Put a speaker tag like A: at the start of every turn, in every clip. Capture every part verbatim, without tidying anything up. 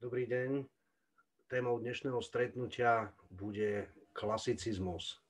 A: Dobrý deň. Témou dnešného stretnutia bude klasicizmus.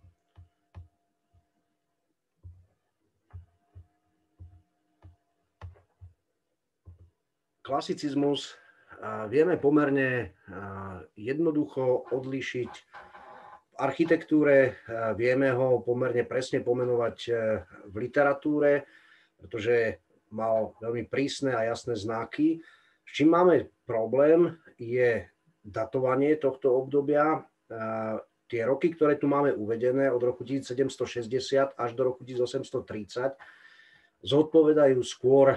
A: Klasicizmus vieme pomerne jednoducho odlíšiť v architektúre, vieme ho pomerne presne pomenovať v literatúre, pretože mal veľmi prísne a jasné znaky. S čím máme problém, je datovanie tohto obdobia. Tie roky, ktoré tu máme uvedené od roku tisícsedemstošesťdesiat až do roku tisícosemstotridsať, zodpovedajú skôr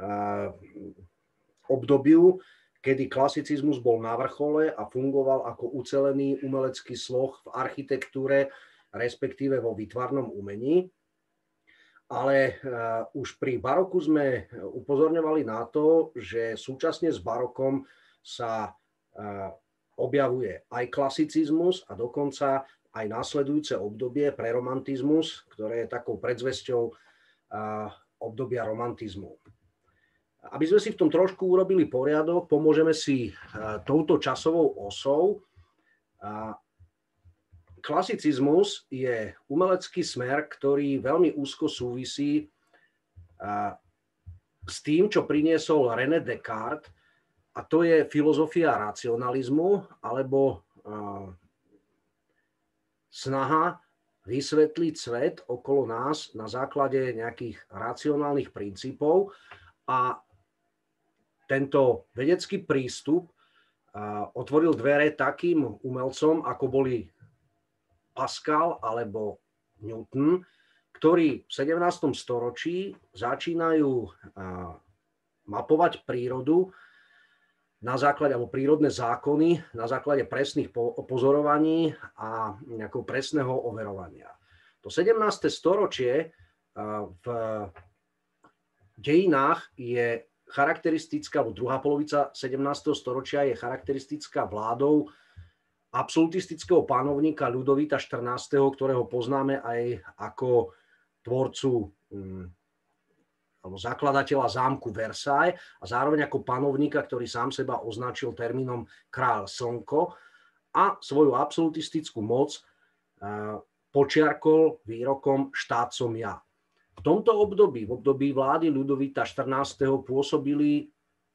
A: obdobiu, kedy klasicizmus bol na vrchole a fungoval ako ucelený umelecký sloh v architektúre, respektíve vo výtvarnom umení. Ale uh, už pri baroku sme upozorňovali na to, že súčasne s barokom sa uh, objavuje aj klasicizmus a dokonca aj následujúce obdobie preromantizmus, ktoré je takou predzvesťou uh, obdobia romantizmu. Aby sme si v tom trošku urobili poriadok, pomôžeme si uh, touto časovou osou. Uh, Klasicizmus je umelecký smer, ktorý veľmi úzko súvisí s tým, čo priniesol René Descartes, a to je filozofia racionalizmu, alebo snaha vysvetliť svet okolo nás na základe nejakých racionálnych princípov. A tento vedecký prístup otvoril dvere takým umelcom, ako boli Pascal alebo Newton, ktorí v sedemnástom storočí začínajú mapovať prírodu na základe, alebo prírodné zákony na základe presných pozorovaní a nejakého presného overovania. To sedemnáste storočie v dejinách je charakteristická, alebo druhá polovica sedemnásteho storočia je charakteristická vládou absolutistického panovníka Ľudovíta štrnásteho, ktorého poznáme aj ako tvorcu alebo zakladateľa zámku Versailles a zároveň ako panovníka, ktorý sám seba označil termínom kráľ slnko a svoju absolutistickú moc počiarkol výrokom štát som ja. V tomto období, v období vlády Ľudovíta štrnásteho pôsobili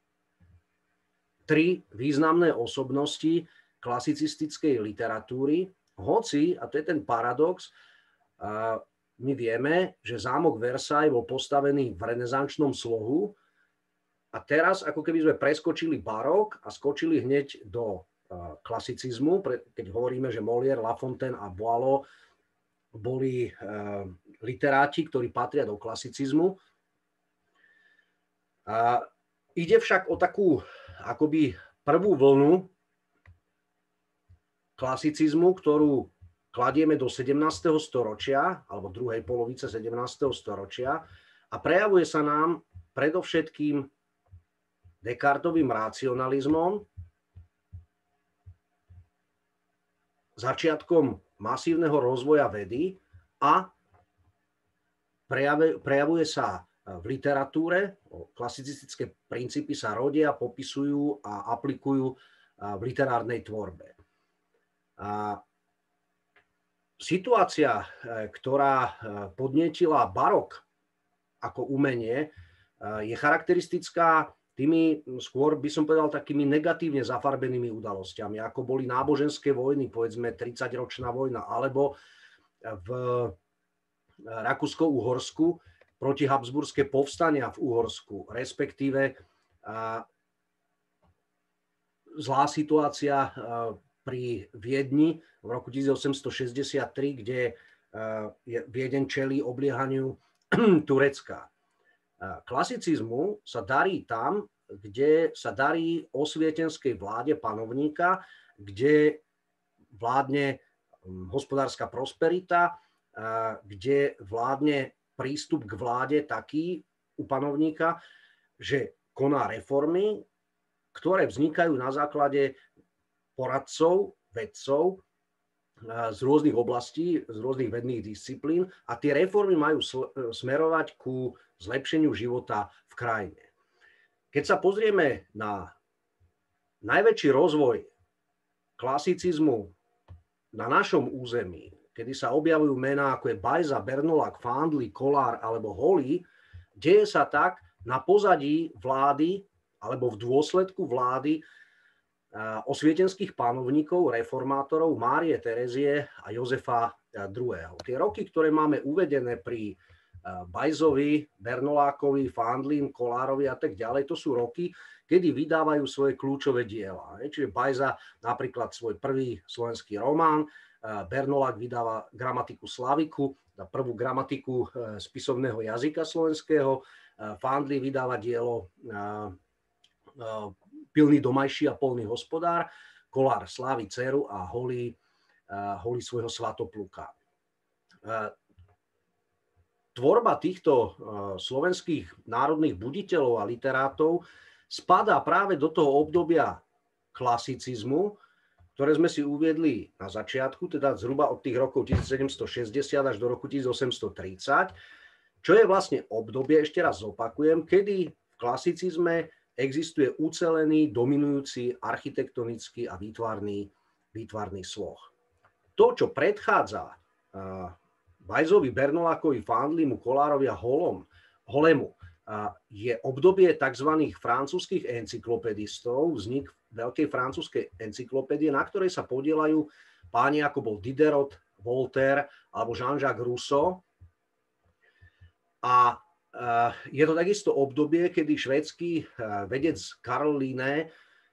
A: tri významné osobnosti klasicistickej literatúry, hoci, a to je ten paradox, my vieme, že zámok Versailles bol postavený v renesančnom slohu a teraz ako keby sme preskočili barok a skočili hneď do klasicizmu, keď hovoríme, že Molière, La Fontaine a Boileau boli literáti, ktorí patria do klasicizmu. A ide však o takú akoby prvú vlnu klasicizmu, ktorú kladieme do sedemnásteho storočia alebo druhej polovice sedemnásteho storočia a prejavuje sa nám predovšetkým Descartovým racionalizmom, začiatkom masívneho rozvoja vedy a prejavuje sa v literatúre. Klasicistické princípy sa rodia, popisujú a aplikujú v literárnej tvorbe. A situácia, ktorá podnietila barok ako umenie, je charakteristická tými, skôr by som povedal, takými negatívne zafarbenými udalosťami, ako boli náboženské vojny, povedzme tridsaťročná vojna, alebo v Rakúsko-Uhorsku proti habsburské povstania v Uhorsku, respektíve zlá situácia pri Viedni v roku tisícosemstošesťdesiattri, kde Viedeň čelí obliehaniu Turecka. Klasicizmu sa darí tam, kde sa darí osvietenskej vláde panovníka, kde vládne hospodárska prosperita, kde vládne prístup k vláde taký u panovníka, že koná reformy, ktoré vznikajú na základe poradcov, vedcov z rôznych oblastí, z rôznych vedných disciplín a tie reformy majú smerovať ku zlepšeniu života v krajine. Keď sa pozrieme na najväčší rozvoj klasicizmu na našom území, kedy sa objavujú mená ako je Bajza, Bernolák, Fandli, Kollár alebo Holý, deje sa tak na pozadí vlády alebo v dôsledku vlády osvietenských panovníkov, reformátorov Márie Terezie a Jozefa druhého. Tie roky, ktoré máme uvedené pri Bajzovi, Bernolákovi, Fandlim, Kollárovi a tak ďalej, to sú roky, kedy vydávajú svoje kľúčové diela. Čiže Bajza napríklad svoj prvý slovenský román, Bernolák vydáva Gramatiku Slaviku, prvú gramatiku spisovného jazyka slovenského, Fandli vydáva dielo Pilný domajší a polný hospodár, Kollár slávi dceru a holí, holí svojho svatopluka. Tvorba týchto slovenských národných buditeľov a literátov spadá práve do toho obdobia klasicizmu, ktoré sme si uviedli na začiatku, teda zhruba od tých rokov tisícsedemstošesťdesiat až do roku tisícosemstotridsať, čo je vlastne obdobie, ešte raz zopakujem, kedy v klasicizme existuje ucelený, dominujúci architektonický a výtvarný, výtvarný sloh. To, čo predchádza uh, Bajzovi, Bernolákovi, Fandlimu, Kollárovi a Holom, Holemu, uh, je obdobie tzv. Francúzskych encyklopedistov, vznik veľkej francúzskej encyklopédie, na ktorej sa podielajú páni ako bol Diderot, Voltaire alebo Jean-Jacques Rousseau. A je to takisto obdobie, kedy švédsky vedec Karl Linné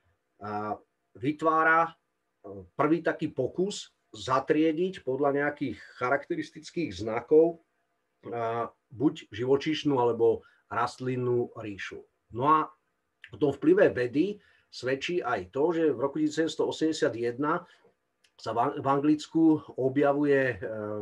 A: vytvára prvý taký pokus zatriediť podľa nejakých charakteristických znakov buď živočíšnu alebo rastlinnú ríšu. No a o tom vplyve vedy svedčí aj to, že v roku tisícsedemstoosemdesiatjeden sa v Anglicku objavuje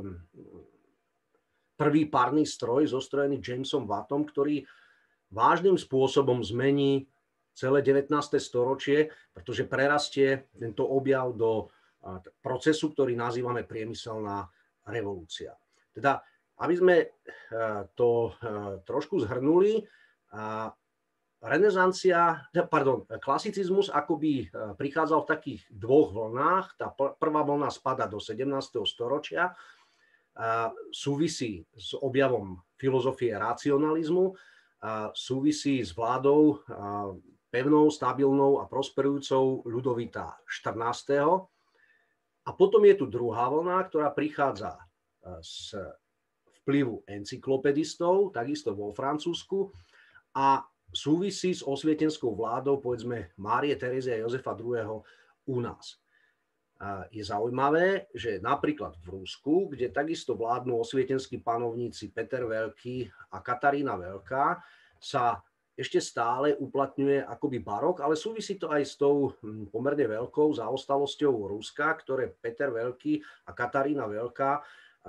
A: prvý párny stroj zostrojený Jamesom Wattom, ktorý vážnym spôsobom zmení celé devätnáste storočie, pretože prerastie tento objav do procesu, ktorý nazývame priemyselná revolúcia. Teda, aby sme to trošku zhrnuli, renesancia, pardon, klasicizmus akoby prichádzal v takých dvoch vlnách. Tá prvá vlna spada do sedemnásteho storočia, súvisí s objavom filozofie racionalizmu, súvisí s vládou pevnou, stabilnou a prosperujúcou Ľudovita štrnásteho. A potom je tu druhá vlna, ktorá prichádza z vplyvu encyklopedistov, takisto vo Francúzsku, a súvisí s osvietenskou vládou, povedzme, Márie Terezie a Jozefa druhého. u nás. Je zaujímavé, že napríklad v Rusku, kde takisto vládnu osvietenskí panovníci Peter Veľký a Katarína Veľká, sa ešte stále uplatňuje akoby barok, ale súvisí to aj s tou pomerne veľkou zaostalosťou Ruska, ktoré Peter Veľký a Katarína Veľká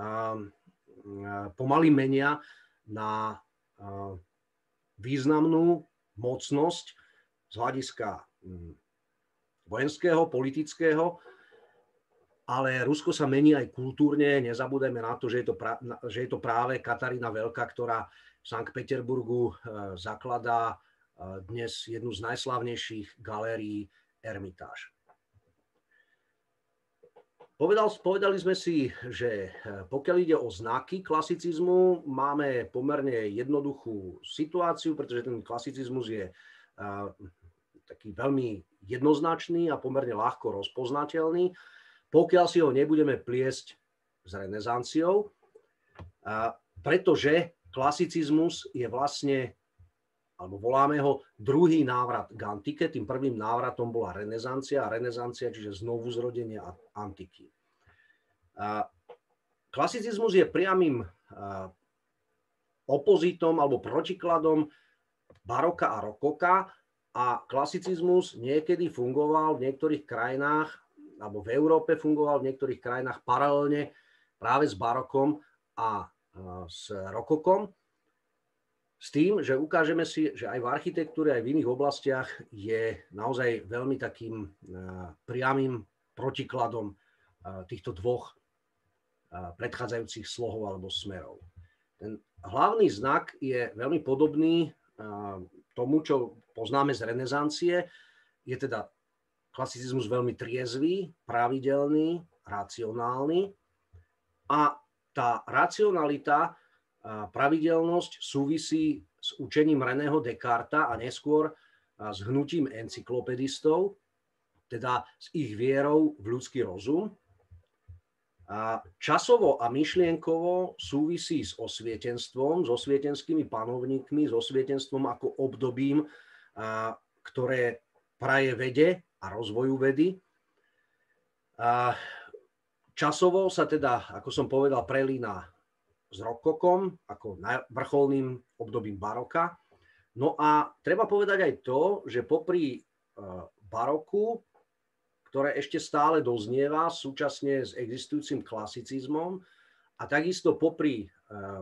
A: pomaly menia na významnú mocnosť z hľadiska vojenského, politického, ale Rusko sa mení aj kultúrne. Nezabúdajme na to, že je to, pra, že je to práve Katarína Veľká, ktorá v Sankt Peterburgu zakladá dnes jednu z najslavnejších galérií Ermitáž. Povedal, povedali sme si, že pokiaľ ide o znaky klasicizmu, máme pomerne jednoduchú situáciu, pretože ten klasicizmus je taký veľmi jednoznačný a pomerne ľahko rozpoznateľný. Pokiaľ si ho nebudeme pliesť s renesanciou, pretože klasicizmus je vlastne, alebo voláme ho druhý návrat k antike, tým prvým návratom bola renesancia, a renesancia, čiže znovu zrodenie antiky. Klasicizmus je priamym opozitom alebo protikladom baroka a rokoka, a klasicizmus niekedy fungoval v niektorých krajinách, alebo v Európe fungoval v niektorých krajinách paralelne práve s barokom a s rokokom, s tým, že ukážeme si, že aj v architektúre, aj v iných oblastiach je naozaj veľmi takým priamym protikladom týchto dvoch predchádzajúcich slohov alebo smerov. Ten hlavný znak je veľmi podobný tomu, čo poznáme z renesancie, je teda klasicizmus veľmi triezvy, pravidelný, racionálny a tá racionalita a pravidelnosť súvisí s učením Reného Descartesa a neskôr s hnutím encyklopedistov, teda s ich vierou v ľudský rozum. A časovo a myšlienkovo súvisí s osvietenstvom, s osvietenskými panovníkmi, s osvietenstvom ako obdobím, a, ktoré praje vede a rozvoju vedy. A časovo sa teda, ako som povedal, prelína s rokokom, ako vrcholným obdobím baroka. No a treba povedať aj to, že popri baroku, ktoré ešte stále doznieva súčasne s existujúcim klasicizmom a takisto popri eh,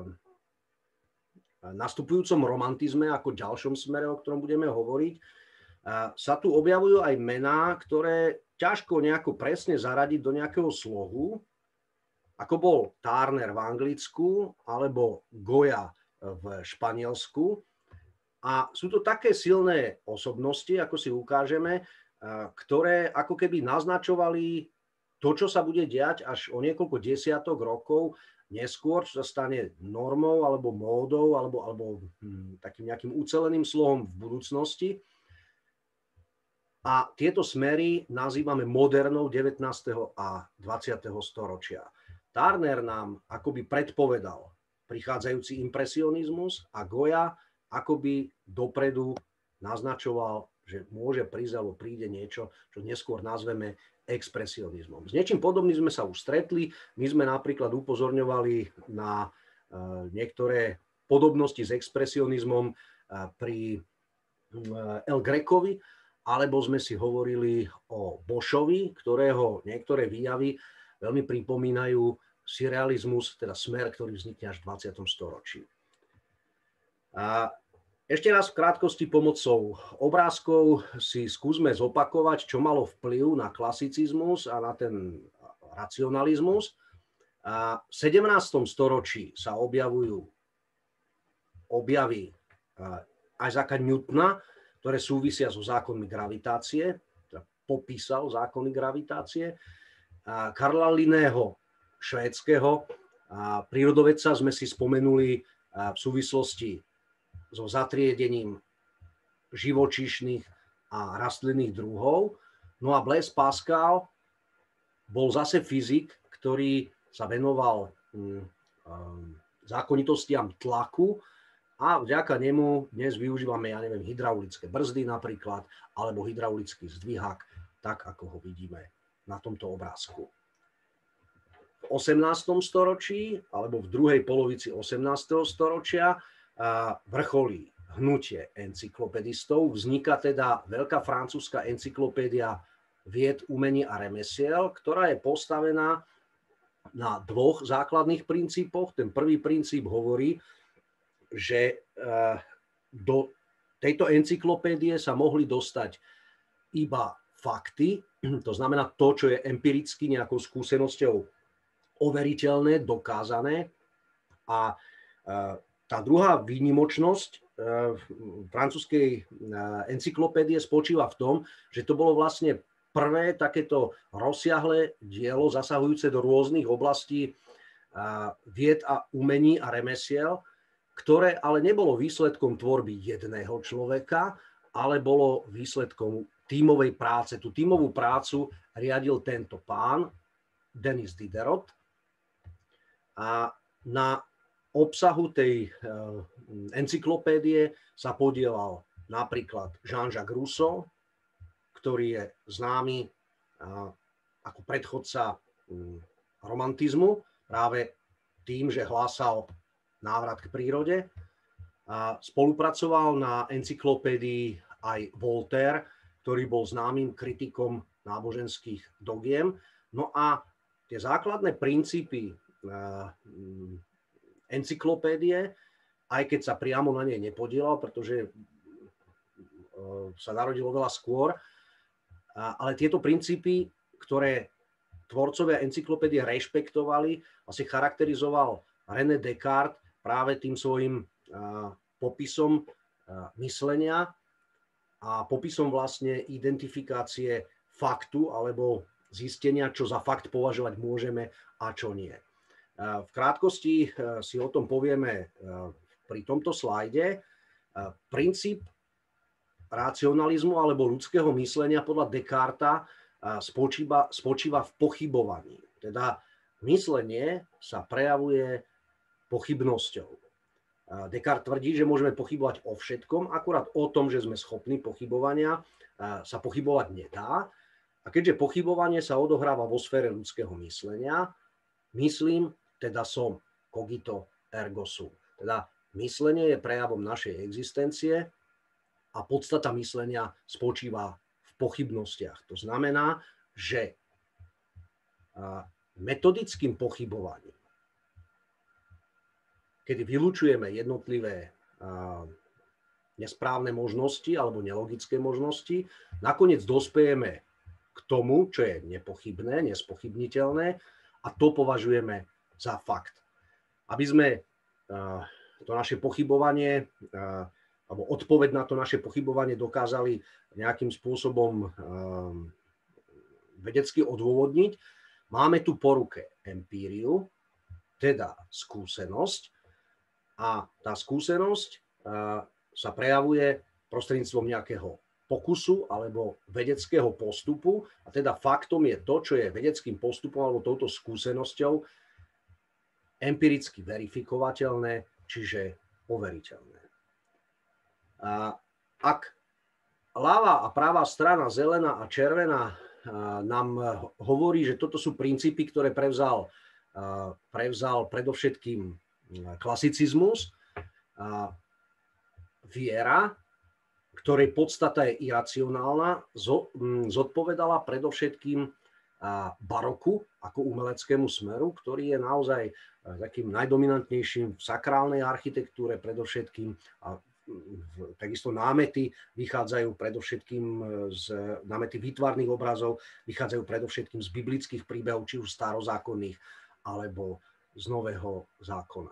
A: nastupujúcom romantizme ako ďalšom smere, o ktorom budeme hovoriť, eh, sa tu objavujú aj mená, ktoré ťažko nejako presne zaradiť do nejakého slohu, ako bol Turner v Anglicku alebo Goya v Španielsku. A sú to také silné osobnosti, ako si ukážeme, ktoré ako keby naznačovali to, čo sa bude diať až o niekoľko desiatok rokov neskôr, čo sa stane normou alebo módou alebo, alebo hm, takým nejakým uceleným slohom v budúcnosti. A tieto smery nazývame modernou devätnásteho a dvadsiateho storočia. Turner nám akoby predpovedal prichádzajúci impresionizmus a Goya akoby dopredu naznačoval, že môže prísť alebo príde niečo, čo neskôr nazveme expresionizmom. S niečím podobným sme sa už stretli. My sme napríklad upozorňovali na niektoré podobnosti s expresionizmom pri El Grecovi, alebo sme si hovorili o Bošovi, ktorého niektoré výjavy veľmi pripomínajú surrealizmus, teda smer, ktorý vznikne až v dvadsiatom storočí. A ešte raz v krátkosti pomocou obrázkov si skúsme zopakovať, čo malo vplyv na klasicizmus a na ten racionalizmus. A v sedemnástom storočí sa objavujú objavy Isaaca Newtona, ktoré súvisia so zákonmi gravitácie, teda popísal zákony gravitácie. A Karla Linného, švédskeho prírodovedca, sme si spomenuli v súvislosti so zatriedením živočíšnych a rastlinných druhov. No a Blaise Pascal bol zase fyzik, ktorý sa venoval zákonitostiam tlaku a vďaka nemu dnes využívame, ja neviem, hydraulické brzdy napríklad, alebo hydraulický zdvihák, tak ako ho vidíme na tomto obrázku. V osemnástom storočí, alebo v druhej polovici osemnásteho storočia vrcholí hnutie encyklopedistov. Vzniká teda veľká francúzska encyklopédia vied, umení a remesiel, ktorá je postavená na dvoch základných princípoch. Ten prvý princíp hovorí, že do tejto encyklopédie sa mohli dostať iba fakty, to znamená to, čo je empiricky nejakou skúsenosťou overiteľné, dokázané. A tá druhá výnimočnosť francúzskej encyklopédie spočíva v tom, že to bolo vlastne prvé takéto rozsiahle dielo zasahujúce do rôznych oblastí vied a umení a remesiel, ktoré ale nebolo výsledkom tvorby jedného človeka, ale bolo výsledkom tímovej práce. Tú tímovú prácu riadil tento pán, Denis Diderot. A na obsahu tej encyklopédie sa podielal napríklad Jean-Jacques Rousseau, ktorý je známy ako predchodca romantizmu práve tým, že hlásal návrat k prírode. A spolupracoval na encyklopédii aj Voltaire, ktorý bol známym kritikom náboženských dogiem. No a tie základné princípy encyklopédie, aj keď sa priamo na nej nepodielal, pretože sa narodilo veľa skôr, ale tieto princípy, ktoré tvorcovia encyklopédie rešpektovali, asi charakterizoval René Descartes práve tým svojim popisom myslenia a popisom vlastne identifikácie faktu alebo zistenia, čo za fakt považovať môžeme a čo nie. V krátkosti si o tom povieme pri tomto slajde. Princíp racionalizmu alebo ľudského myslenia podľa Descarta spočíva, spočíva v pochybovaní. Teda myslenie sa prejavuje pochybnosťou. Descartes tvrdí, že môžeme pochybovať o všetkom, akurát o tom, že sme schopní pochybovania, sa pochybovať nedá. A keďže pochybovanie sa odohráva vo sfére ľudského myslenia, myslím, teda som, cogito ergo sum. Teda myslenie je prejavom našej existencie a podstata myslenia spočíva v pochybnostiach. To znamená, že metodickým pochybovaním, kedy vylučujeme jednotlivé nesprávne možnosti alebo nelogické možnosti, nakoniec dospejeme k tomu, čo je nepochybné, nespochybniteľné, a to považujeme za fakt. Aby sme to naše pochybovanie alebo odpoveď na to naše pochybovanie dokázali nejakým spôsobom vedecky odôvodniť, máme tu po ruke empíriu, teda skúsenosť, a tá skúsenosť sa prejavuje prostredníctvom nejakého pokusu alebo vedeckého postupu, a teda faktom je to, čo je vedeckým postupom alebo touto skúsenosťou empiricky verifikovateľné, čiže overiteľné. A ak ľavá a pravá strana, zelená a červená, nám hovorí, že toto sú princípy, ktoré prevzal, prevzal predovšetkým klasicizmus, viera, ktorej podstata je iracionálna, zodpovedala predovšetkým baroku ako umeleckému smeru, ktorý je naozaj takým najdominantnejším v sakrálnej architektúre predovšetkým, a takisto námety vychádzajú predovšetkým z námety výtvarných obrazov, vychádzajú predovšetkým z biblických príbehov, či už starozákonných alebo z Nového zákona.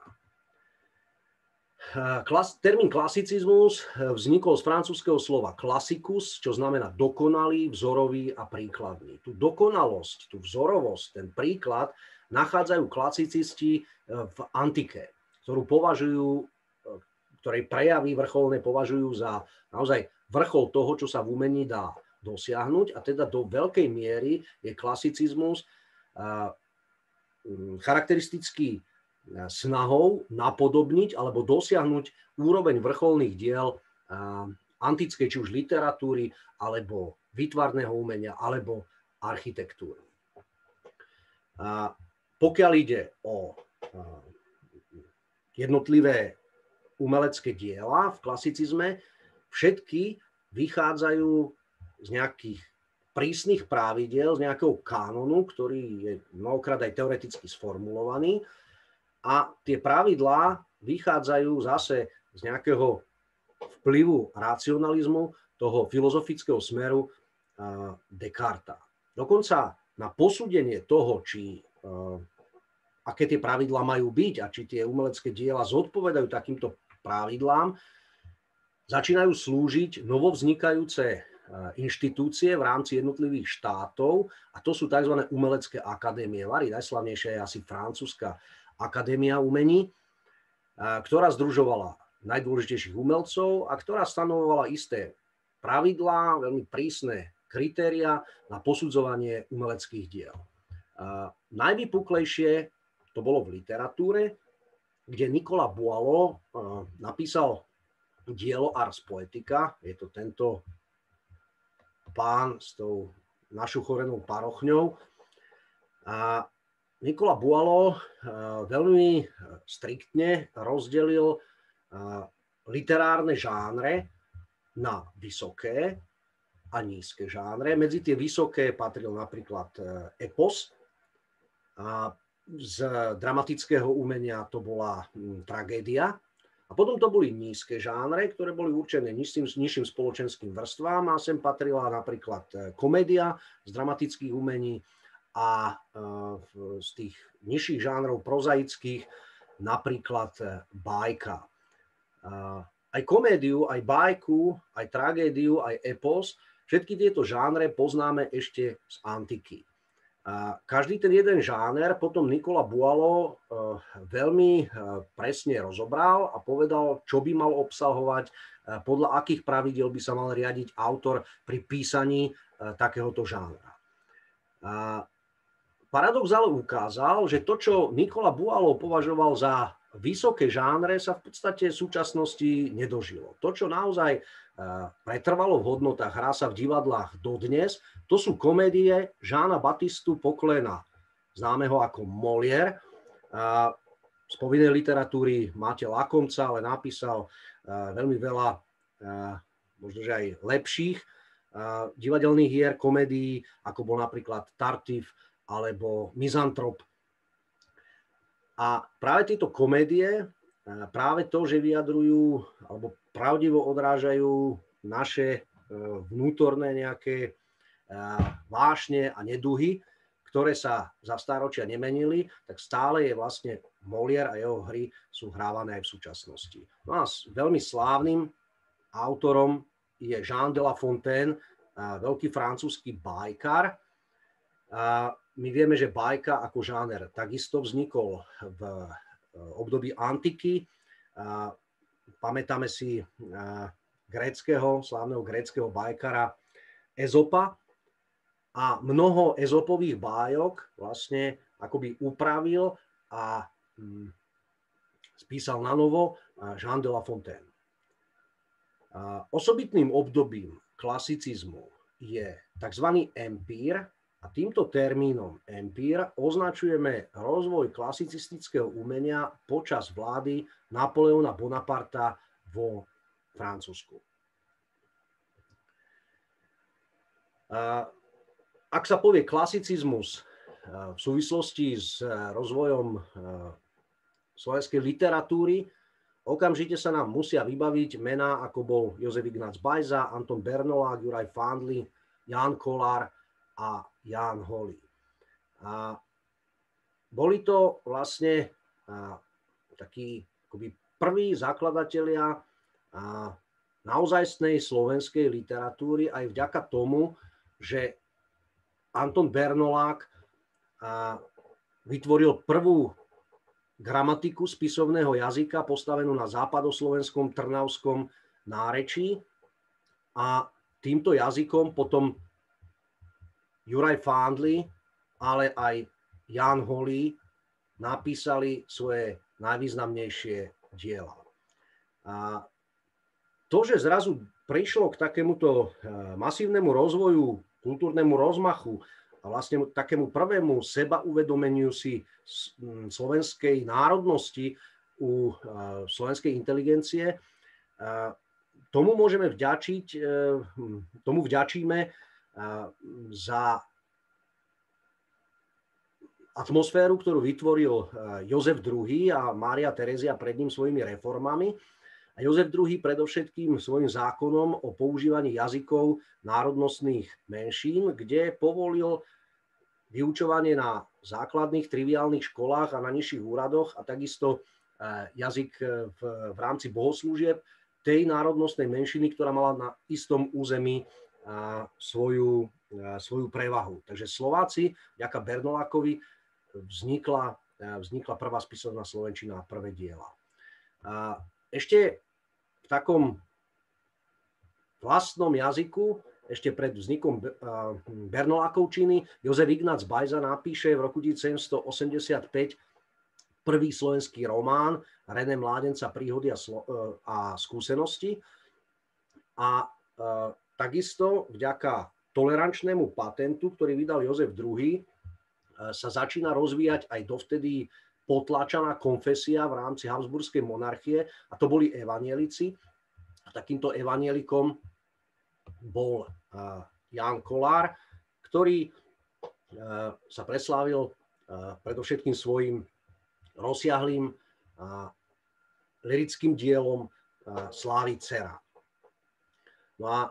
A: Klas, termín klasicizmus vznikol z francúzskeho slova classicus, čo znamená dokonalý, vzorový a príkladný. Tú dokonalosť, tú vzorovosť, ten príklad nachádzajú klasicisti v antike, ktorú považujú, ktorej prejavy vrcholné považujú za naozaj vrchol toho, čo sa v umení dá dosiahnuť, a teda do veľkej miery je klasicizmus charakteristický snahou napodobniť alebo dosiahnuť úroveň vrcholných diel antickej, či už literatúry, alebo výtvarného umenia, alebo architektúry. Pokiaľ ide o jednotlivé umelecké diela v klasicizme, všetky vychádzajú z nejakých prísnych pravidiel, z nejakého kánonu, ktorý je mnohokrát aj teoreticky sformulovaný. A tie pravidlá vychádzajú zase z nejakého vplyvu racionalizmu, toho filozofického smeru Descarta. Dokonca na posúdenie toho, či, aké tie pravidlá majú byť a či tie umelecké diela zodpovedajú takýmto pravidlám, začínajú slúžiť novovznikajúce inštitúcie v rámci jednotlivých štátov, a to sú tzv. Umelecké akadémie. Najslavnejšia je asi francúzska Akadémia umení, ktorá združovala najdôležitejších umelcov a ktorá stanovovala isté pravidlá, veľmi prísne kritéria na posudzovanie umeleckých diel. Najvypuklejšie to bolo v literatúre, kde Nicolas Boileau napísal dielo Ars Poetica. Je to tento pán s tou našuchorenou parochňou. A Nicolas Boileau veľmi striktne rozdelil literárne žánre na vysoké a nízke žánre. Medzi tie vysoké patril napríklad epos, a z dramatického umenia to bola tragédia. A potom to boli nízke žánre, ktoré boli určené nižším, nižším spoločenským vrstvám, a sem patrila napríklad komédia z dramatických umení, a z tých nižších žánrov prozaických napríklad bajka. Aj komédiu, aj bajku, aj tragédiu, aj epos Všetky tieto žánre poznáme ešte z antiky. A každý ten jeden žáner potom Nicolas Boileau veľmi presne rozobral a povedal, čo by mal obsahovať, podľa akých pravidiel by sa mal riadiť autor pri písaní takéhoto žánra. A paradox ale ukázal, že to, čo Nicolas Boileau považoval za vysoké žánre, sa v podstate v súčasnosti nedožilo. To, čo naozaj pretrvalo v hodnotách, hrá sa v divadlách dodnes, to sú komédie Jeana Baptistu Poquelina, známeho ako Molière. Z povinnej literatúry máte Lakomca, ale napísal veľmi veľa, možno že aj lepších divadelných hier, komédií, ako bol napríklad Tartuffe alebo Misantrop. A práve tieto komédie, práve to, že vyjadrujú alebo pravdivo odrážajú naše vnútorné nejaké vášne a neduhy, ktoré sa za stáročia nemenili, tak stále je vlastne Molière a jeho hry sú hrávané aj v súčasnosti. No a veľmi slávnym autorom je Jean de La Fontaine, veľký francúzsky bajkár. My vieme, že bajka ako žáner takisto vznikol v období antiky. Pamätáme si gréckeho, slávneho gréckeho bajkára Ezopa a mnoho ezopových bájok vlastne akoby upravil a spísal na novo Jean de La Fontaine. Osobitným obdobím klasicizmu je tzv. Empír a týmto termínom empír označujeme rozvoj klasicistického umenia počas vlády Napoleona Bonaparta vo Francúzsku. Ak sa povie klasicizmus v súvislosti s rozvojom slovenskej literatúry, okamžite sa nám musia vybaviť mená, ako bol Jozef Ignác Bajza, Anton Bernolák, Juraj Fandli, Ján Kolár a Ján Holý. A boli to vlastne a, takí akoby prví zakladatelia a, naozajstnej slovenskej literatúry aj vďaka tomu, že Anton Bernolák a, vytvoril prvú gramatiku spisovného jazyka postavenú na západoslovenskom trnavskom nárečí a týmto jazykom potom Juraj Fandli, ale aj Ján Holý napísali svoje najvýznamnejšie diela. A to, že zrazu prišlo k takémuto masívnemu rozvoju, kultúrnemu rozmachu a vlastne takému prvému sebauvedomeniu si slovenskej národnosti u slovenskej inteligencie, tomu môžeme vďačiť, tomu vďačíme za atmosféru, ktorú vytvoril Jozef druhý. a Mária Terezia pred ním svojimi reformami. A Jozef druhý. predovšetkým svojim zákonom o používaní jazykov národnostných menšín, kde povolil vyučovanie na základných triviálnych školách a na nižších úradoch a takisto jazyk v, v rámci bohoslúžieb tej národnostnej menšiny, ktorá mala na istom území svoju, svoju prevahu. Takže Slováci, vďaka Bernolákovi, vznikla, vznikla prvá spisovná slovenčina a prvé diela. A ešte v takom vlastnom jazyku, ešte pred vznikom Bernolákovčiny, Jozef Ignác Bajza napíše v roku devätnásťstoosemdesiatpäť prvý slovenský román René Mládenca, príhody a, a skúsenosti. A e, takisto vďaka tolerančnému patentu, ktorý vydal Jozef druhý. E, sa začína rozvíjať aj dovtedy potlačaná konfesia v rámci Habsburskej monarchie, a to boli evanielici. A takýmto evanielikom bol uh, Ján Kolár, ktorý uh, sa preslávil uh, predovšetkým svojim rozsiahlým uh, lirickým dielom uh, Slávy dcera. No a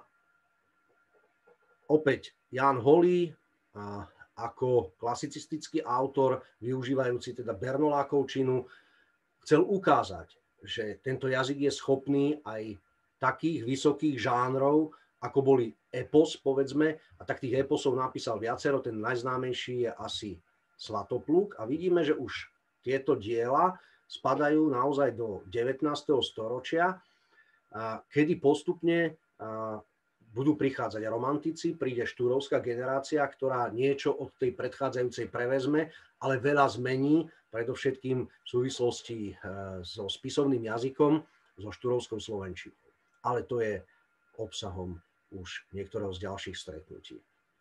A: opäť Ján Holý uh, ako klasicistický autor, využívajúci teda Bernolákovčinu, chcel ukázať, že tento jazyk je schopný aj takých vysokých žánrov, ako boli epos, povedzme, a tak tých eposov napísal viacero, ten najznámejší je asi Svatopluk a vidíme, že už tieto diela spadajú naozaj do devätnásteho storočia, kedy postupne budú prichádzať romantici, príde štúrovská generácia, ktorá niečo od tej predchádzajúcej prevezme, ale veľa zmení, predovšetkým v súvislosti so spisovným jazykom, so štúrovskou slovenčinou. Ale to je obsahom už niektorého z ďalších stretnutí.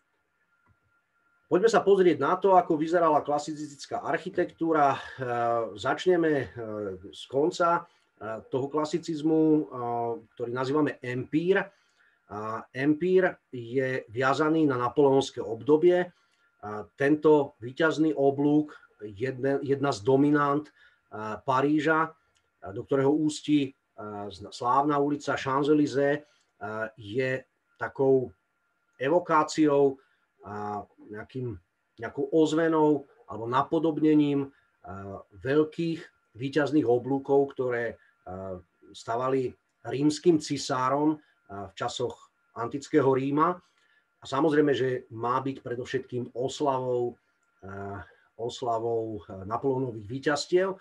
A: Poďme sa pozrieť na to, ako vyzerala klasicistická architektúra. Začneme z konca toho klasicizmu, ktorý nazývame empír. Empír je viazaný na napoleonské obdobie. Tento víťazný oblúk, jedna, jedna z dominant Paríža, do ktorého ústí slávna ulica Champs-Élysées, je takou evokáciou, nejakým, nejakou ozvenou alebo napodobnením veľkých víťazných oblúkov, ktoré stavali rímskym cisárom v časoch antického Ríma. A samozrejme, že má byť predovšetkým oslavou, oslavou Napoleónových víťazstiev.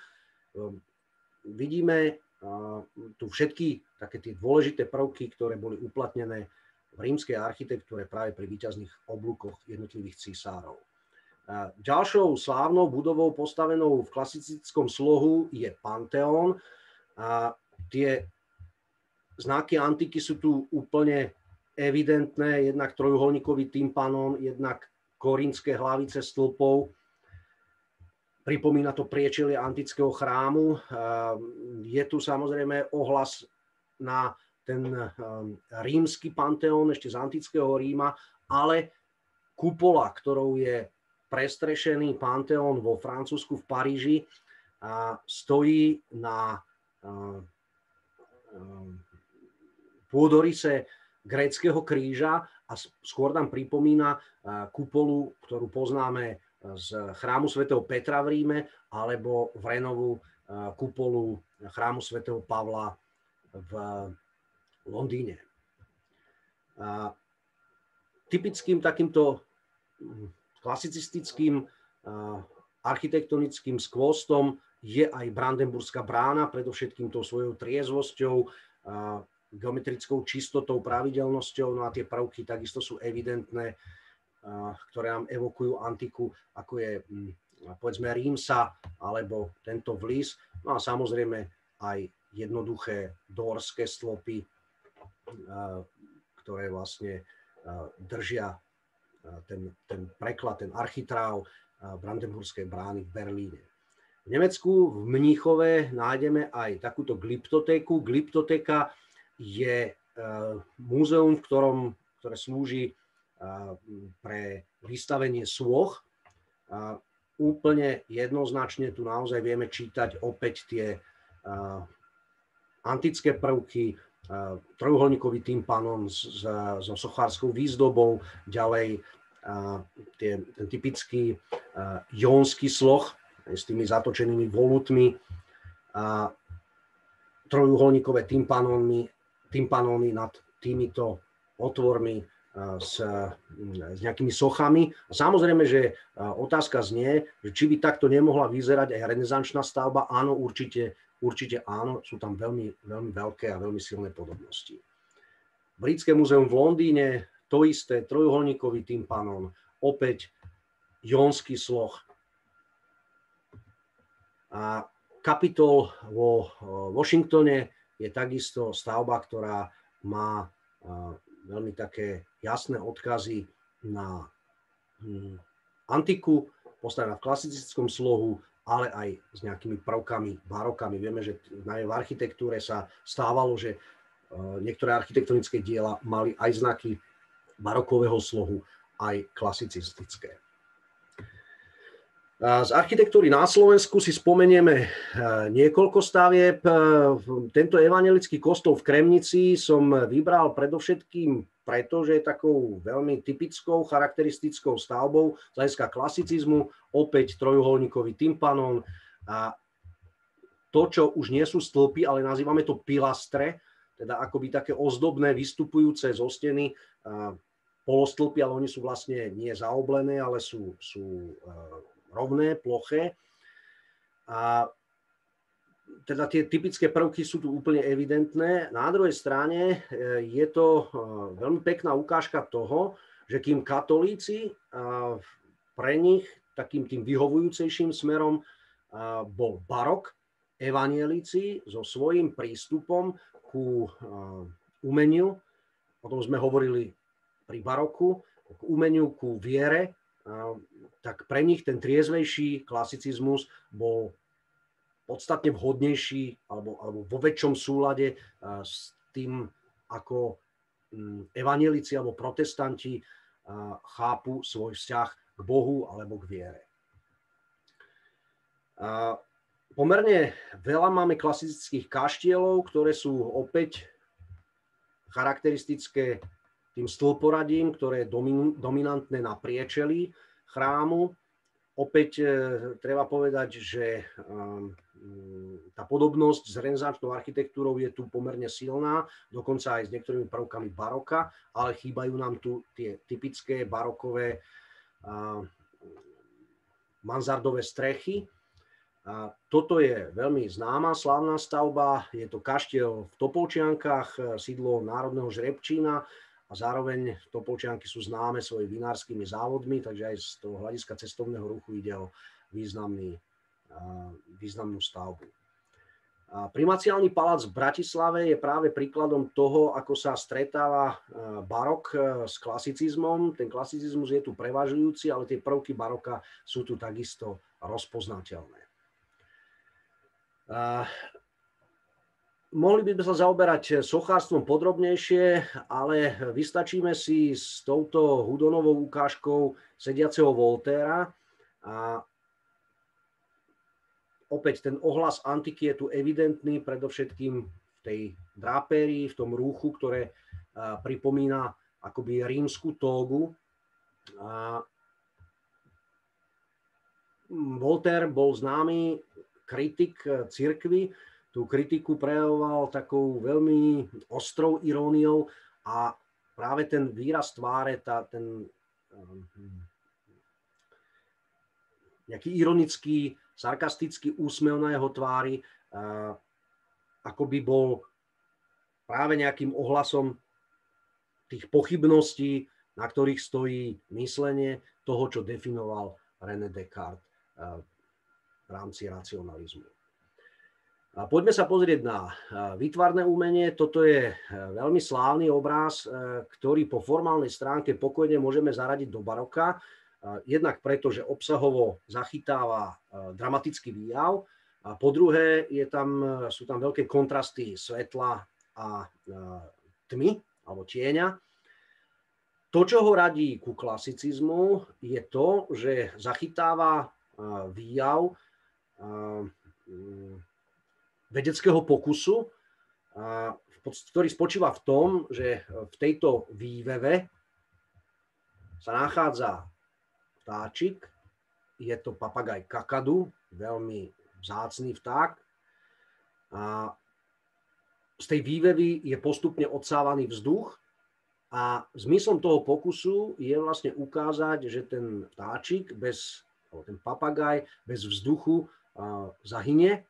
A: Vidíme tu všetky také tie dôležité prvky, ktoré boli uplatnené v rímskej architektúre práve pri víťazných oblúkoch jednotlivých cisárov. Ďalšou slávnou budovou postavenou v klasicickom slohu je Panteón. A tie znaky antiky sú tu úplne evidentné, jednak trojuholníkový tympanon, jednak korintské hlavice stĺpov. Pripomína to priečelie antického chrámu. Je tu samozrejme ohlas na ten rímsky panteón ešte z antického Ríma, ale kupola, ktorou je prestrešený panteón vo Francúzsku v Paríži, stojí na pôdoryse gréckeho kríža a skôr nám pripomína kupolu, ktorú poznáme z chrámu svätého Petra v Ríme alebo Vrénovú kupolu chrámu svätého Pavla v Londýne. Typickým takýmto klasicistickým architektonickým skvostom je aj Brandenburská brána, predovšetkým tou svojou triezvosťou, geometrickou čistotou, pravidelnosťou, no a tie prvky takisto sú evidentné, ktoré nám evokujú antiku, ako je povedzme Rímsa alebo tento vlis, no a samozrejme aj jednoduché dórske stĺpy, ktoré vlastne držia ten, ten preklad, ten architráv Brandenburskej brány v Berlíne. V Nemecku, v Mníchove nájdeme aj takúto glyptotéku. Glyptotéka je múzeum, v ktorom, ktoré slúži pre vystavenie sôch. Úplne jednoznačne tu naozaj vieme čítať opäť tie antické prvky, trojuholníkový tympanon so sochárskou výzdobou, ďalej tie, ten typický jónsky sloh s tými zatočenými volutmi, trojuholníkové tympanóny, tympanóny nad týmito otvormi s, s nejakými sochami. A samozrejme, že otázka znie, že či by takto nemohla vyzerať aj renesančná stavba. Áno, určite, určite áno, sú tam veľmi, veľmi veľké a veľmi silné podobnosti. Britské múzeum v Londýne, to isté, trojuholníkový tympanon, opäť jónsky sloh. A Kapitol vo Washingtone je takisto stavba, ktorá má veľmi také jasné odkazy na antiku, postavená v klasicistickom slohu, ale aj s nejakými prvkami, barokami. Vieme, že v architektúre sa stávalo, že niektoré architektonické diela mali aj znaky barokového slohu, aj klasicistické. Z architektúry na Slovensku si spomenieme niekoľko stavieb. Tento evanjelický kostol v Kremnici som vybral predovšetkým preto, že je takou veľmi typickou, charakteristickou stavbou z hľadiska klasicizmu. Opäť trojuholníkový tympanon. A to, čo už nie sú stĺpy, ale nazývame to pilastre, teda akoby také ozdobné, vystupujúce zo steny polostĺpy, ale oni sú vlastne nie zaoblené, ale sú, sú rovné, ploché. A teda tie typické prvky sú tu úplne evidentné. Na druhej strane je to veľmi pekná ukážka toho, že kým katolíci, pre nich takým tým vyhovujúcejším smerom bol barok, evanjelici so svojím prístupom ku umeniu, o tom sme hovorili pri baroku, k umeniu, ku viere, tak pre nich ten triezvejší klasicizmus bol podstatne vhodnejší alebo, alebo vo väčšom súlade s tým, ako evanjelici alebo protestanti chápu svoj vzťah k Bohu alebo k viere. Pomerne veľa máme klasických kaštielov, ktoré sú opäť charakteristické tým stĺporadím, ktoré je dominantné na priečelí chrámu. Opäť treba povedať, že tá podobnosť s renesančnou architektúrou je tu pomerne silná, dokonca aj s niektorými prvkami baroka, ale chýbajú nám tu tie typické barokové mansardové strechy. A toto je veľmi známa slávna stavba, je to kaštiel v Topolčiankach, sídlo Národného žrebčína a zároveň Topolčianky sú známe svojimi vinárskymi závodmi, takže aj z toho hľadiska cestovného ruchu ide o významný, významnú stavbu. Primaciálny palác v Bratislave je práve príkladom toho, ako sa stretáva barok s klasicizmom. Ten klasicizmus je tu prevažujúci, ale tie prvky baroka sú tu takisto rozpoznateľné. Uh, mohli by sme sa zaoberať sochárstvom podrobnejšie, ale vystačíme si s touto Houdonovou ukážkou sediaceho Voltaira. A opäť ten ohlas antiky je tu evidentný, predovšetkým v tej drapérii, v tom rúchu, ktoré uh, pripomína akoby rímsku tógu. Uh, Voltaire bol známy kritik cirkvi, tú kritiku prejavoval takou veľmi ostrou iróniou a práve ten výraz tváre, tá, ten um, nejaký ironický, sarkastický úsmev na jeho tvári, uh, ako by bol práve nejakým ohlasom tých pochybností, na ktorých stojí myslenie toho, čo definoval René Descartes uh, v rámci racionalizmu. A poďme sa pozrieť na výtvarné umenie. Toto je veľmi slávny obraz, ktorý po formálnej stránke pokojne môžeme zaradiť do baroka. Jednak preto, že obsahovo zachytáva dramatický výjav. A po druhé, je tam, sú tam veľké kontrasty svetla a tmy, alebo tieňa. To, čo ho radí ku klasicizmu, je to, že zachytáva výjav vedeckého pokusu, ktorý spočíva v tom, že v tejto výveve sa nachádza vtáčik, je to papagaj kakadu, veľmi vzácny vták. A z tej vývevy je postupne odsávaný vzduch a zmyslom toho pokusu je vlastne ukázať, že ten vtáčik bez ten papagaj bez vzduchu uh, zahynie.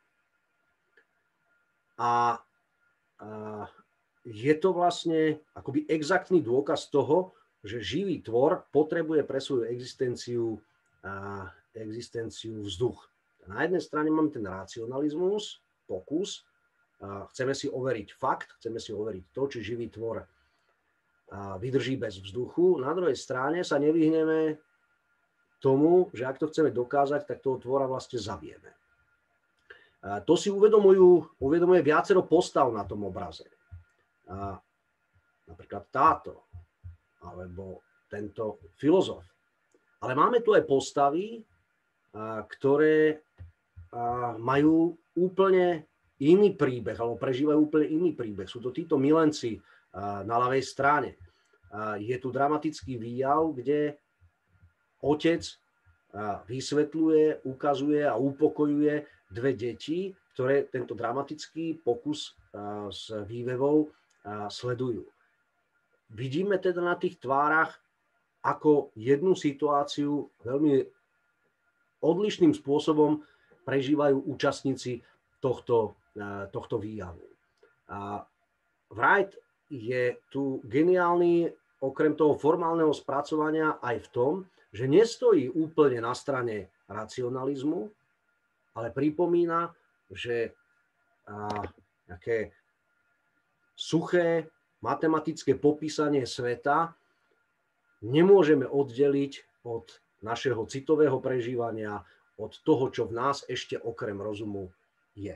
A: A uh, je to vlastne akoby exaktný dôkaz toho, že živý tvor potrebuje pre svoju existenciu, uh, existenciu vzduch. Na jednej strane máme ten racionalizmus, pokus, uh, chceme si overiť fakt, chceme si overiť to, či živý tvor uh, vydrží bez vzduchu. Na druhej strane sa nevyhneme tomu, že ak to chceme dokázať, tak toho tvora vlastne zabijeme. A to si uvedomujú, uvedomuje viacero postav na tom obraze. A napríklad táto, alebo tento filozof. Ale máme tu aj postavy, a, ktoré a, majú úplne iný príbeh, alebo prežívajú úplne iný príbeh. Sú to títo milenci a, na ľavej strane. A, je tu dramatický výjav, kde otec vysvetľuje, ukazuje a upokojuje dve deti, ktoré tento dramatický pokus s vývevou sledujú. Vidíme teda na tých tvárach, ako jednu situáciu veľmi odlišným spôsobom prežívajú účastníci tohto, tohto výjavu. A Wright je tu geniálny, okrem toho formálneho spracovania, aj v tom, že nestojí úplne na strane racionalizmu, ale pripomína, že nejaké suché matematické popísanie sveta nemôžeme oddeliť od našeho citového prežívania, od toho, čo v nás ešte okrem rozumu je.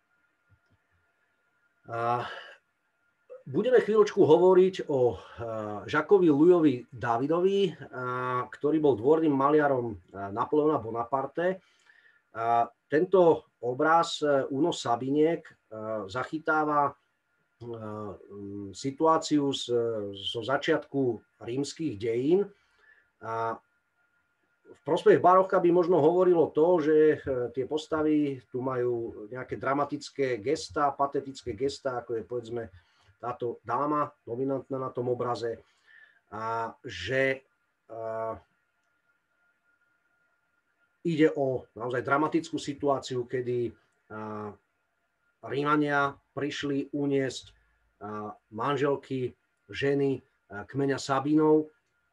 A: A budeme chvíľočku hovoriť o Jacquesovi Louisovi Davidovi, ktorý bol dvorným maliarom Napoleona Bonaparte. Tento obraz Uno Sabiniek zachytáva situáciu zo začiatku rímskych dejín. V prospech baroka by možno hovorilo to, že tie postavy tu majú nejaké dramatické gestá, patetické gestá, ako je povedzme táto dáma dominantná na tom obraze, a že a, ide o naozaj dramatickú situáciu, kedy a, Rímania prišli uniesť a, manželky, ženy a, kmeňa Sabínov,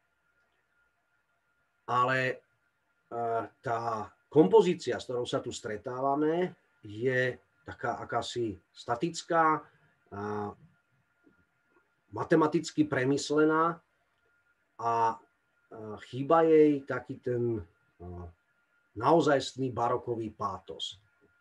A: ale a, tá kompozícia, s ktorou sa tu stretávame, je taká akási statická, a, matematicky premyslená a chýba jej taký ten naozajstný barokový pátos.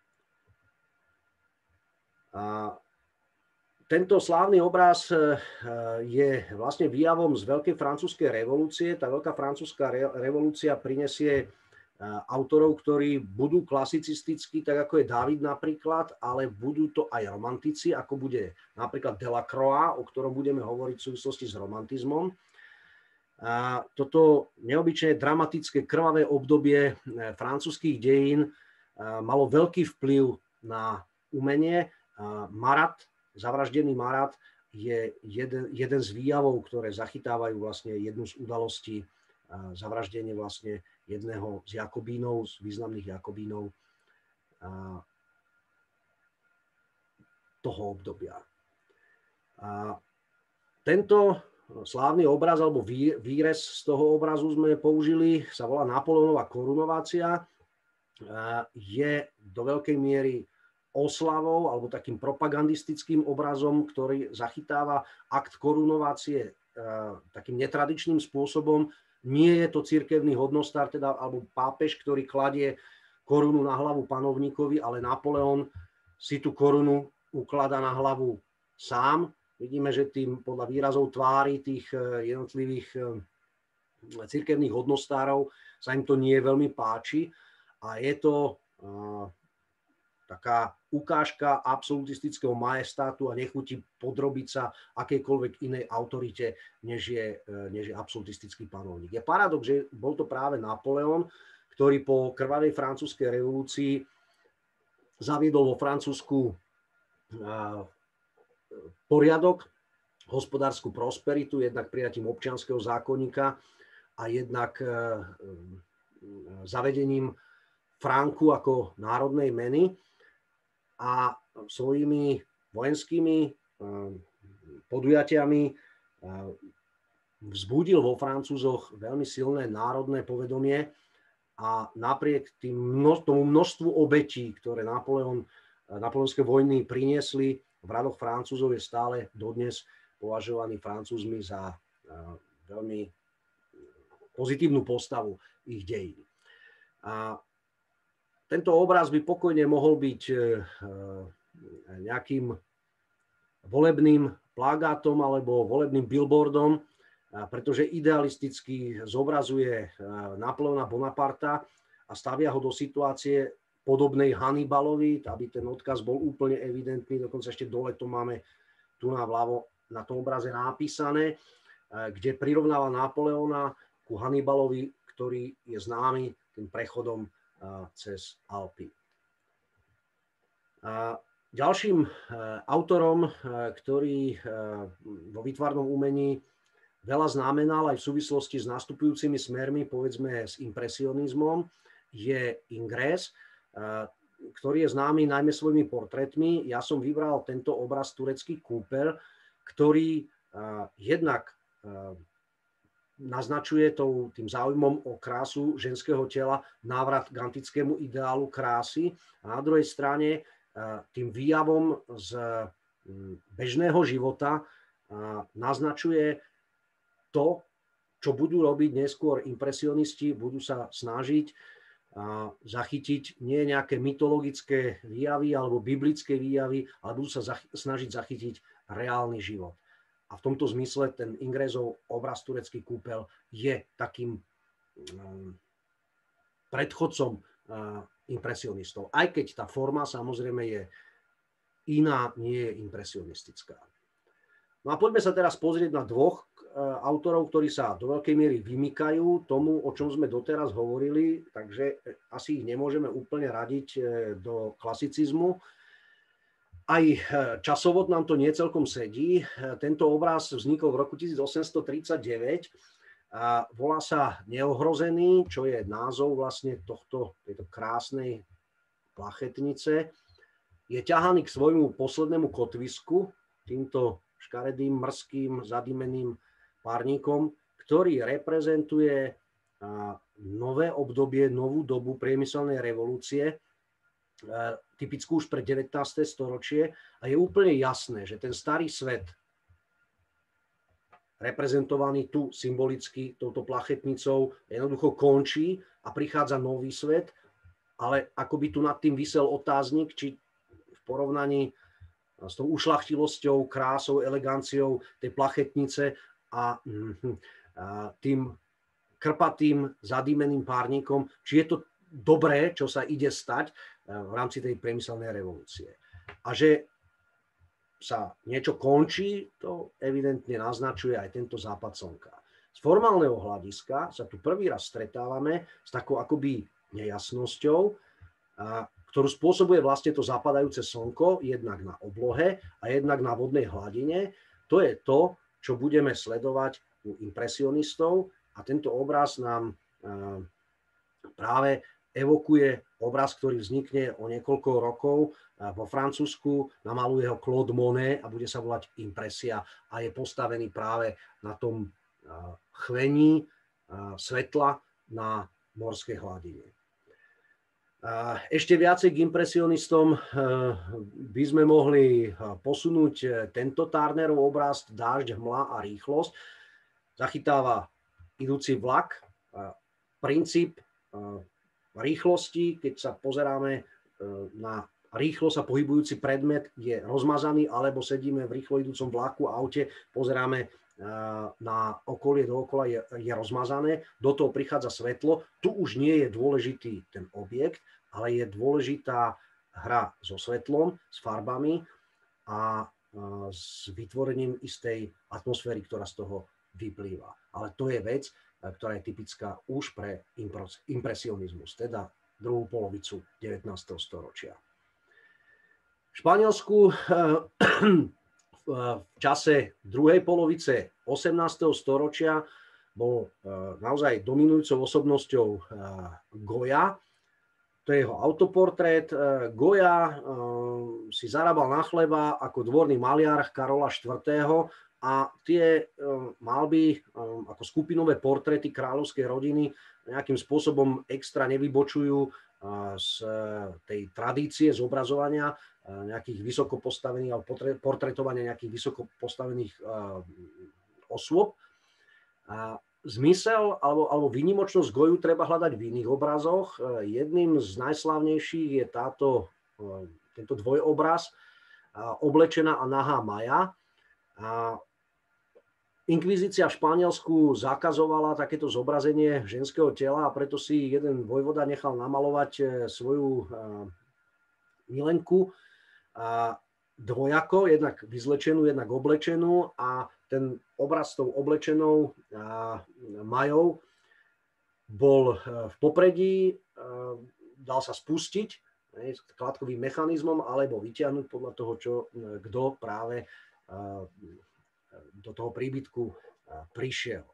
A: A tento slávny obraz je vlastne výjavom z Veľkej francúzskej revolúcie. Tá Veľká francúzska revolúcia prinesie autorov, ktorí budú klasicistickí, tak ako je David napríklad, ale budú to aj romantici, ako bude napríklad Delacroix, o ktorom budeme hovoriť v súvislosti s romantizmom. A toto neobyčajne dramatické krvavé obdobie francúzskych dejín malo veľký vplyv na umenie. Marat, zavraždený Marat, je jeden, jeden z výjavov, ktoré zachytávajú vlastne jednu z udalostí, zavraždenie vlastne jedného z Jakobínov, z významných Jakobínov toho obdobia. A tento slávny obraz alebo výrez z toho obrazu sme použili, sa volá Napoleonova korunovácia. Je do veľkej miery oslavou alebo takým propagandistickým obrazom, ktorý zachytáva akt korunovácie takým netradičným spôsobom. Nie je to cirkevný hodnostár, teda, alebo pápež, ktorý kladie korunu na hlavu panovníkovi, ale Napoleon si tú korunu ukladá na hlavu sám. Vidíme, že tým podľa výrazov tvári tých jednotlivých cirkevných hodnostárov sa im to nie veľmi páči. A je to uh, taká ukážka absolutistického majestátu a nechuti podrobiť sa akejkoľvek inej autorite, než je, než je absolutistický panovník. Je paradox, že bol to práve Napoleon, ktorý po krvavej francúzskej revolúcii zaviedol vo Francúzsku poriadok, hospodárskú prosperitu, jednak prijatím občianskeho zákonníka a jednak zavedením franku ako národnej meny. A svojimi vojenskými podujatiami vzbudil vo Francúzoch veľmi silné národné povedomie a napriek tým množ, tomu množstvu obetí, ktoré Napoleon, napoleonské vojny priniesli, v radoch Francúzov je stále dodnes považovaný Francúzmi za veľmi pozitívnu postavu ich dejín. A tento obraz by pokojne mohol byť nejakým volebným plagátom alebo volebným billboardom, pretože idealisticky zobrazuje Napoleona Bonaparta a stavia ho do situácie podobnej Hannibalovi, aby ten odkaz bol úplne evidentný, dokonca ešte dole to máme tu na vľavo na tom obraze napísané, kde prirovnáva Napoleona ku Hannibalovi, ktorý je známy tým prechodom cez Alpy. A Ďalším autorom, ktorý vo výtvarnom umení veľa znamenal aj v súvislosti s nastupujúcimi smermi, povedzme s impresionizmom, je Ingres, ktorý je známy najmä svojimi portrétmi. Ja som vybral tento obraz Turecký kúpeľ, ktorý jednak naznačuje tým záujmom o krásu ženského tela návrat k antickému ideálu krásy a na druhej strane tým výjavom z bežného života naznačuje to, čo budú robiť neskôr impresionisti, budú sa snažiť zachytiť nie nejaké mytologické výjavy alebo biblické výjavy, ale budú sa zachy- snažiť zachytiť reálny život. A v tomto zmysle ten Ingresov obraz Turecký kúpeľ je takým um, predchodcom uh, impresionistov. Aj keď tá forma samozrejme je iná, nie je impresionistická. No a poďme sa teraz pozrieť na dvoch autorov, ktorí sa do veľkej miery vymykajú tomu, o čom sme doteraz hovorili, takže asi ich nemôžeme úplne radiť do klasicizmu. Aj časovo nám to nie celkom sedí. Tento obraz vznikol v roku tisícosemstotridsaťdeväť a volá sa Neohrozený, čo je názov vlastne tohto, tejto krásnej plachetnice. Je ťahaný k svojmu poslednému kotvisku, týmto škaredým, mrzkým, zadimeným párnikom, ktorý reprezentuje nové obdobie, novú dobu priemyselnej revolúcie, typickú už pre devätnáste storočie. A je úplne jasné, že ten starý svet, reprezentovaný tu symbolicky touto plachetnicou, jednoducho končí a prichádza nový svet, ale ako by tu nad tým visel otáznik, či v porovnaní s tou ušľachtilosťou, krásou, eleganciou tej plachetnice a, a tým krpatým, zadýmeným párnikom, či je to dobré, čo sa ide stať v rámci tej priemyselnej revolúcie. A že sa niečo končí, to evidentne naznačuje aj tento západ slnka. Z formálneho hľadiska sa tu prvý raz stretávame s takou akoby nejasnosťou, a ktorú spôsobuje vlastne to zapadajúce slnko, jednak na oblohe a jednak na vodnej hladine. To je to, čo budeme sledovať u impresionistov a tento obraz nám práve evokuje obraz, ktorý vznikne o niekoľko rokov vo Francúzsku, namaluje ho Claude Monet a bude sa volať Impresia a je postavený práve na tom chvení svetla na morskej hladine. Ešte viacej k impresionistom by sme mohli posunúť tento Turnerov obraz Dážď, hmla a rýchlosť. Zachytáva idúci vlak, princíp rýchlosti, keď sa pozeráme na rýchlo sa pohybujúci predmet, je rozmazaný, alebo sedíme v rýchlo idúcom vlaku, aute, pozeráme na okolie dookola, je, je rozmazané, do toho prichádza svetlo, tu už nie je dôležitý ten objekt, ale je dôležitá hra so svetlom, s farbami a s vytvorením istej atmosféry, ktorá z toho vyplýva. Ale to je vec, ktorá je typická už pre impresionizmus, teda druhú polovicu devätnásteho storočia. V Španielsku v čase druhej polovice osemnásteho storočia bol naozaj dominujúcou osobnosťou Goya. To je jeho autoportrét. Goya si zarábal na chleba ako dvorný maliar Karola štvrtého. A tie malby ako skupinové portréty kráľovskej rodiny nejakým spôsobom extra nevybočujú z tej tradície zobrazovania nejakých vysoko postavených alebo portrétovania nejakých vysoko postavených osôb. A zmysel alebo, alebo výnimočnosť Goju treba hľadať v iných obrazoch. Jedným z najslávnejších je táto, tento dvojobraz Oblečená a nahá Maja. A Inkvizícia v Španielsku zakazovala takéto zobrazenie ženského tela a preto si jeden vojvoda nechal namalovať svoju milenku dvojako, jednak vyzlečenú, jednak oblečenú a ten obraz s tou oblečenou Majou bol v popredí, dal sa spustiť skladkovým mechanizmom, alebo vyťahnuť podľa toho, čo kto práve do toho príbytku prišiel.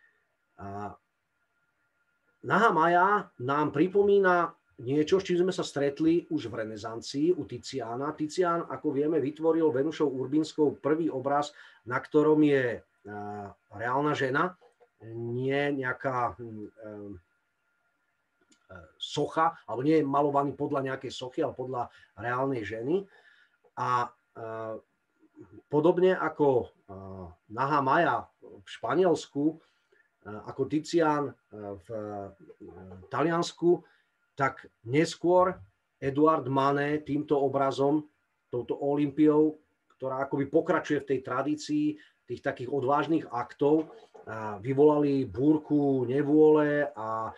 A: Nahá Maja nám pripomína niečo, s čím sme sa stretli už v renesancii u Tiziana. Tizian, ako vieme, vytvoril Venušou Urbinskou prvý obraz, na ktorom je reálna žena, nie nejaká socha, alebo nie je malovaný podľa nejakej sochy, ale podľa reálnej ženy. A podobne ako Nahá Maja v Španielsku, ako Tizian v Taliansku, tak neskôr Eduard Manet týmto obrazom, touto Olympiou, ktorá akoby pokračuje v tej tradícii tých takých odvážnych aktov, vyvolali búrku nevôle a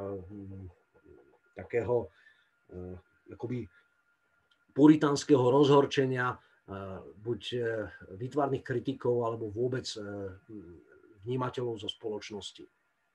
A: takého akoby puritánskeho rozhorčenia buď výtvarných kritikov alebo vôbec vnímateľov zo spoločnosti.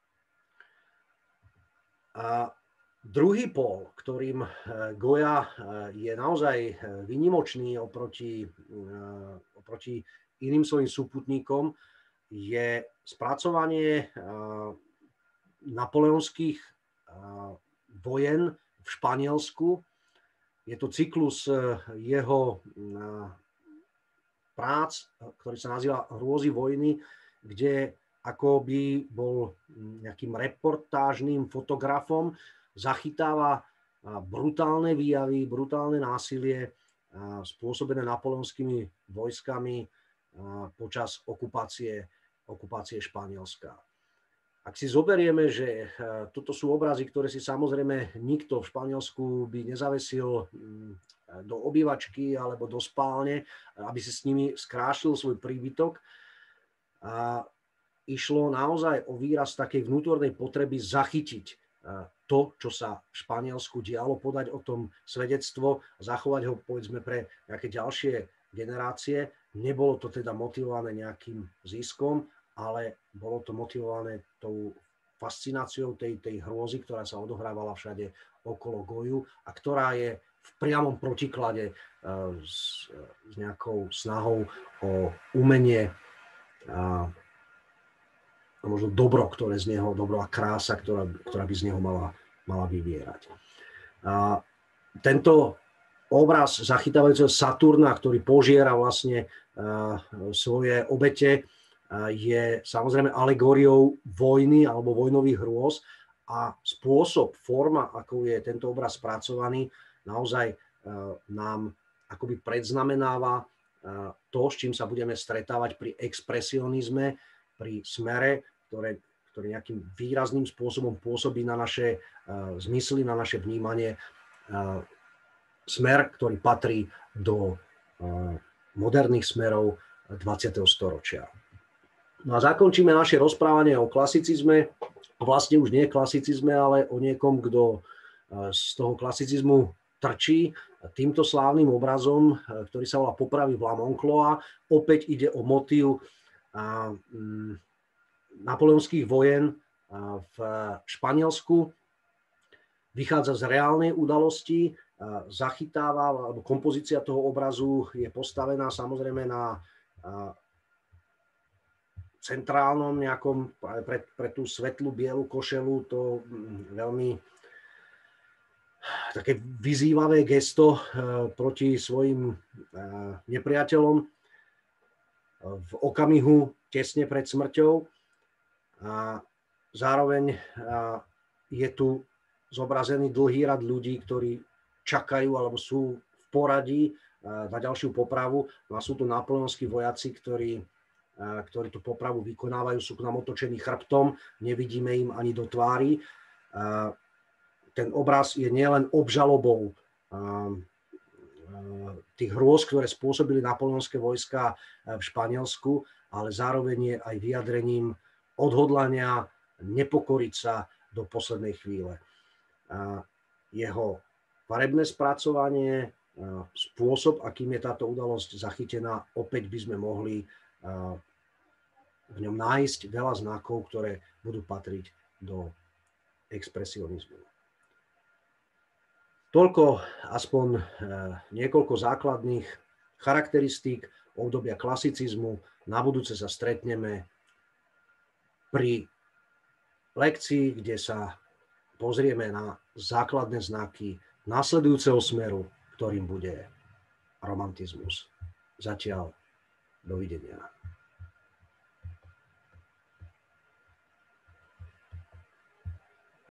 A: A druhý pól, ktorým Goya je naozaj výnimočný oproti, oproti iným svojim súputníkom, je spracovanie napoleonských vojen v Španielsku. Je to cyklus jeho prác, ktorý sa nazýva Hrôzy vojny, kde akoby bol nejakým reportážnym fotografom, zachytáva brutálne výjavy, brutálne násilie spôsobené napoleonskými vojskami počas okupácie, okupácie Španielska. Ak si zoberieme, že toto sú obrazy, ktoré si samozrejme nikto v Španielsku by nezavesil do obývačky alebo do spálne, aby si s nimi skrášil svoj príbytok, a išlo naozaj o výraz takej vnútornej potreby zachytiť to, čo sa v Španielsku dialo, podať o tom svedectvo, zachovať ho povedzme pre nejaké ďalšie generácie. Nebolo to teda motivované nejakým ziskom, ale bolo to motivované tou fascináciou tej, tej hrôzy, ktorá sa odohrávala všade okolo Goju a ktorá je v priamom protiklade s, s nejakou snahou o umenie a možno dobro, ktoré z neho, dobro a krása, ktorá, ktorá by z neho mala, mala vyvierať. A tento obraz zachytávajúceho Saturna, ktorý požiera vlastne uh, svoje obete, uh, je samozrejme alegóriou vojny alebo vojnových hrôz a spôsob, forma, ako je tento obraz spracovaný, naozaj uh, nám akoby predznamenáva to, s čím sa budeme stretávať pri expresionizme, pri smere, ktoré, ktorý nejakým výrazným spôsobom pôsobí na naše uh, zmysly, na naše vnímanie. Uh, smer, ktorý patrí do uh, moderných smerov dvadsiateho storočia. No a zakončíme naše rozprávanie o klasicizme. Vlastne už nie klasicizme, ale o niekom, kto uh, z toho klasicizmu trčí týmto slávnym obrazom, ktorý sa volá Popravy Vla Moncloa. Opäť ide o motív a, m, napoleonských vojen a, v Španielsku. Vychádza z reálnej udalosti, a, zachytáva, alebo kompozícia toho obrazu je postavená samozrejme na a, centrálnom nejakom, pre, pre tú svetlú bielu košelu, to m, veľmi také vyzývavé gesto proti svojim nepriateľom v okamihu tesne pred smrťou. A zároveň je tu zobrazený dlhý rad ľudí, ktorí čakajú alebo sú v poradí na ďalšiu popravu. No a sú tu napoleonskí vojaci, ktorí, ktorí tú popravu vykonávajú, sú k nám otočení chrbtom, nevidíme im ani do tvári. Ten obraz je nielen obžalobou tých hrôz, ktoré spôsobili napoleonské vojska v Španielsku, ale zároveň je aj vyjadrením odhodlania nepokoriť sa do poslednej chvíle. Jeho farebné spracovanie, spôsob, akým je táto udalosť zachytená, opäť by sme mohli v ňom nájsť veľa znakov, ktoré budú patriť do expresionizmu. Toľko aspoň niekoľko základných charakteristík obdobia klasicizmu. Na budúce sa stretneme pri lekcii, kde sa pozrieme na základné znaky nasledujúceho smeru, ktorým bude romantizmus. Zatiaľ dovidenia.